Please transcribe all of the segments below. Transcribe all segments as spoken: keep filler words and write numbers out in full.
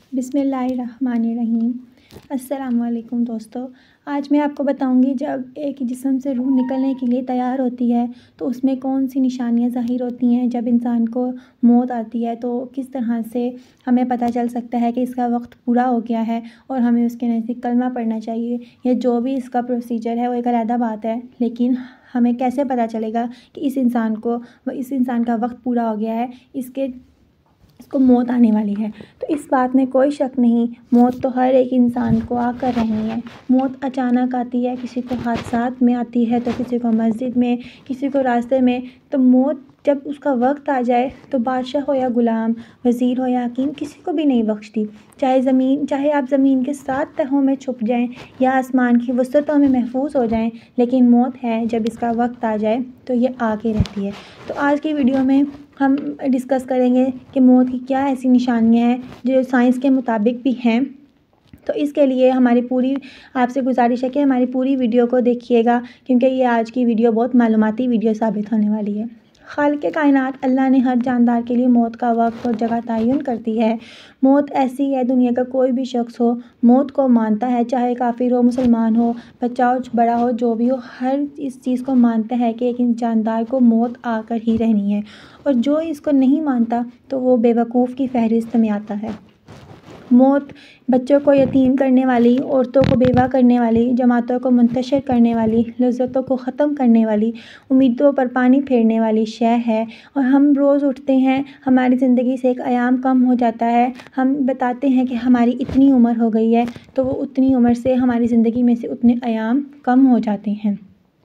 بسم اللہ الرحمن الرحیم۔ السلام علیکم دوستو، آج میں آپ کو بتاؤں گی جب ایک جسم سے روح نکلنے کے لیے تیار ہوتی ہے تو اس میں کون سی نشانیاں ظاہر ہوتی ہیں۔ جب انسان کو موت آتی ہے تو کس طرح سے ہمیں پتہ چل سکتا ہے کہ اس کا وقت پورا ہو گیا ہے اور ہمیں اس کے نزدیک کلمہ پڑھنا چاہیے، یا جو بھی اس کا پروسیجر ہے وہ ایک علیحدہ بات ہے، لیکن ہمیں کیسے پتہ چلے گا کہ اس انسان کو اس انسان کا وقت پورا ہو گیا ہے، اس کے اس کو موت آنے والی ہے۔ تو اس بات میں کوئی شک نہیں، موت تو ہر ایک انسان کو آ کر رہنی ہے۔ موت اچانک آتی ہے، کسی کو حادثات میں آتی ہے تو کسی کو مسجد میں، کسی کو راستے میں۔ تو موت جب اس کا وقت آ جائے تو بادشاہ ہو یا غلام، وزیر ہو یا حکیم، کسی کو بھی نہیں بخشتی۔ چاہے زمین چاہے آپ زمین کے سات تہوں میں چھپ جائیں یا آسمان کی وسعتوں میں محفوظ ہو جائیں، لیکن موت ہے جب اس کا وقت آ جائے تو یہ آ کے رہتی ہے۔ تو آج کی ویڈیو میں ہم ڈسکس کریں گے کہ موت کی کیا ایسی نشانیاں ہیں جو سائنس کے مطابق بھی ہیں۔ تو اس کے لیے ہماری پوری آپ سے گزارش ہے کہ ہماری پوری ویڈیو کو دیکھیے گا، کیونکہ یہ آج کی ویڈیو بہت معلوماتی ویڈیو ثابت ہونے والی ہے۔ خالق کائنات اللہ نے ہر جاندار کے لیے موت کا وقت اور جگہ تعین کرتی ہے۔ موت ایسی ہے، دنیا کا کوئی بھی شخص ہو موت کو مانتا ہے، چاہے کافر ہو، مسلمان ہو، بچہ ہو، بڑا ہو، جو بھی ہو، ہر اس چیز کو مانتا ہے کہ ایک جاندار کو موت آ کر ہی رہنی ہے، اور جو اس کو نہیں مانتا تو وہ بے وقوف کی فہرست میں آتا ہے۔ موت بچوں کو یتیم کرنے والی، عورتوں کو بیوہ کرنے والی، جماعتوں کو منتشر کرنے والی، لذتوں کو ختم کرنے والی، امیدوں پر پانی پھیرنے والی شے ہے، اور ہم روز اٹھتے ہیں، ہماری زندگی سے ایک ایام کم ہو جاتا ہے، ہم بتاتے ہیں کہ ہماری اتنی عمر ہو گئی ہے، تو وہ اتنی عمر سے ہماری زندگی میں سے اتنے ایام کم ہو جاتے ہیں۔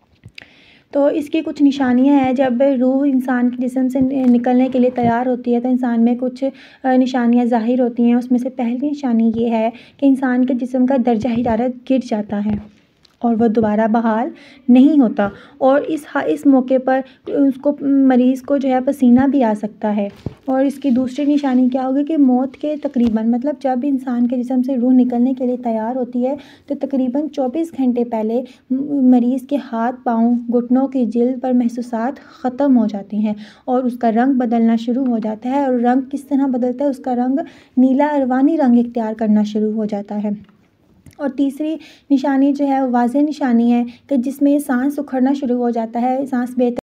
تو اس کی کچھ نشانیاں ہیں۔ جب روح انسان کے جسم سے نکلنے کے لیے تیار ہوتی ہے تو انسان میں کچھ نشانیاں ظاہر ہوتی ہیں۔ اس میں سے پہلی نشانی یہ ہے کہ انسان کے جسم کا درجہ حرارت گر جاتا ہے اور وہ دوبارہ بحال نہیں ہوتا، اور اس اس موقع پر اس کو مریض کو جو ہے پسینہ بھی آ سکتا ہے۔ اور اس کی دوسری نشانی کیا ہوگی کہ موت کے تقریباً مطلب جب انسان کے جسم سے روح نکلنے کے لیے تیار ہوتی ہے تو تقریباً چوبیس گھنٹے پہلے مریض کے ہاتھ پاؤں، گھٹنوں کی جلد پر محسوسات ختم ہو جاتی ہیں اور اس کا رنگ بدلنا شروع ہو جاتا ہے۔ اور رنگ کس طرح بدلتا ہے؟ اس کا رنگ نیلا اروانی رنگ اختیار کرنا شروع ہو جاتا ہے۔ اور تیسری نشانی جو ہے وہ واضح نشانی ہے کہ جس میں سانس اکھڑنا شروع ہو جاتا ہے، سانس بے